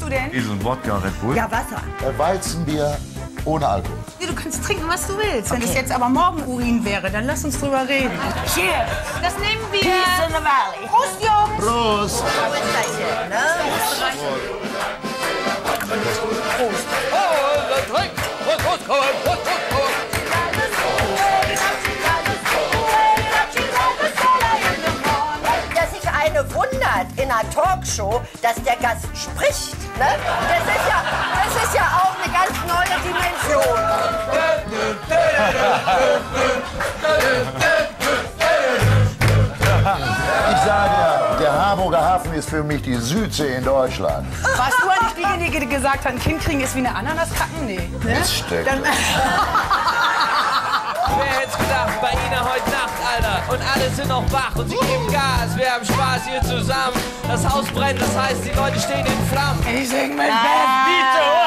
du denn? Diesen Wodka Red Bull. Ja, Wasser. Weizenbier ohne Alkohol. Ja, du kannst trinken, was du willst. Wenn es jetzt aber morgen Urin wäre, dann lass uns drüber reden. Cheers. Das nehmen wir. Peace in the Valley. Prost, Jungs. Prost! Dass sich eine wundert in einer Talkshow, dass der Gast spricht, ne? Das ist ja auch eine ganz neue Dimension. Ich sage ja, der Harburger Hafen ist für mich die Südsee in Deutschland. Warst du eigentlich diejenige, die gesagt hat, ein Kind kriegen ist wie eine Ananas kacken? Nee. Ne? Das steckt. Dann, Wer hätt's gedacht, bei Ihnen heute Nacht, Alter. Und alle sind noch wach und sie geben Gas. Wir haben Spaß hier zusammen. Das Haus brennt, das heißt, die Leute stehen in Flammen. ich sing mit Vito!